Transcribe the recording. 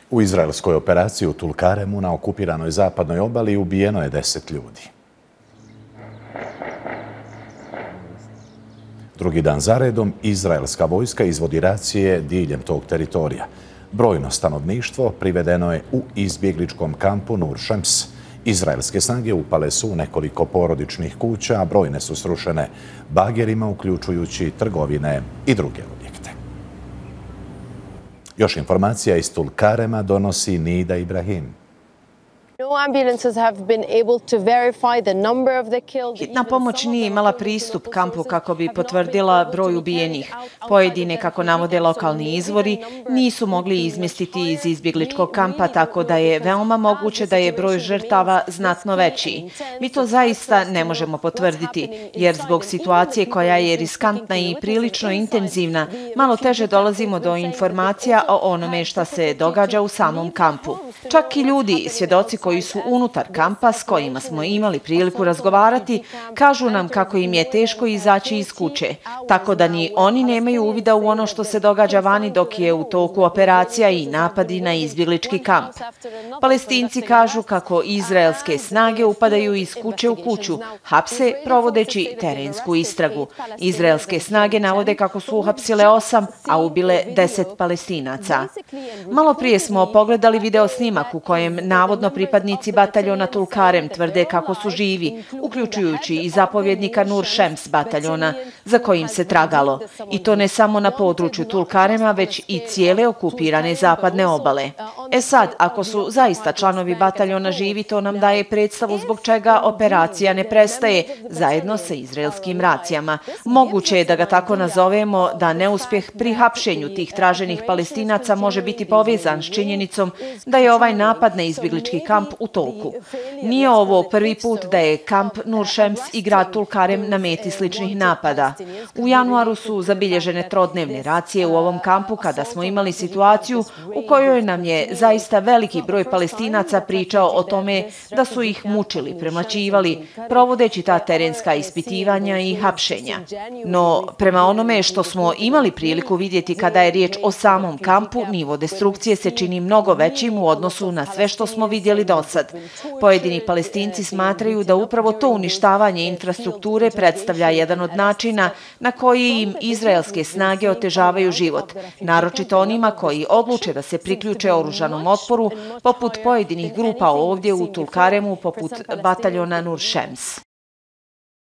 U izraelskoj operaciji u Tulkaremu na okupiranoj zapadnoj obali ubijeno je 10 ljudi. Drugi dan zaredom izraelska vojska izvodi racije diljem tog teritorija. Brojno stanovništvo privedeno je u izbjegličkom kampu Nur Šems. Izraelske snage upale su u nekoliko porodičnih kuća, a brojne su srušene bagerima, uključujući trgovine i druge objekte. Još informacija iz Tulkarema donosi Nida Ibrahim. Hitna pomoć nije imala pristup kampu kako bi potvrdila broj ubijenih. Pojedine, kako navode lokalni izvori, nisu mogli izmjestiti iz izbjegličkog kampa, tako da je veoma moguće da je broj žrtava znatno veći. Mi to zaista ne možemo potvrditi, jer zbog situacije koja je riskantna i prilično intenzivna, malo teže dolazimo do informacija o onome šta se događa u samom kampu. Čak i ljudi, svjedoci koji su unutar kampa s kojima smo imali priliku razgovarati, kažu nam kako im je teško izaći iz kuće, tako da ni oni nemaju uvida u ono što se događa vani dok je u toku operacija i napadi na izbjeglički kamp. Palestinci kažu kako izraelske snage upadaju iz kuće u kuću, hapse provodeći terensku istragu. Izraelske snage navode kako su uhapsile 8, a ubile 10 Palestinaca. Malo prije smo pogledali video snimak u kojem navodno pripadnici bataljona Tulkarem tvrde kako su živi, uključujući i zapovjednika Nur Šems bataljona, za kojim se tragalo. I to ne samo na području Tulkarema, već i cijele okupirane zapadne obale. Sad, ako su zaista članovi bataljona živi, to nam daje predstavu zbog čega operacija ne prestaje, zajedno sa izraelskim racijama. Moguće je da ga tako nazovemo, da neuspjeh pri hapšenju tih traženih Palestinaca može biti povezan s činjenicom da je ovaj napad na izbjeglički kamp u toku. Nije ovo prvi put da je kamp Nur Šems i grad Tulkarem na meti sličnih napada. U januaru su zabilježene trodnevne racije u ovom kampu kada smo imali situaciju u kojoj nam je zaista veliki broj Palestinaca pričao o tome da su ih mučili, premlaćivali, provodeći ta terenska ispitivanja i hapšenja. No, prema onome što smo imali priliku vidjeti kada je riječ o samom kampu, nivo destrukcije se čini mnogo većim u odnosu na sve što smo vidjeli do sad. Pojedini Palestinci smatraju da upravo to uništavanje infrastrukture predstavlja jedan od načina na koji im izraelske snage otežavaju život, naročito onima koji odluče da se priključe oružanom otporu, poput pojedinih grupa ovdje u Tulkaremu, poput bataljona Nur Šems.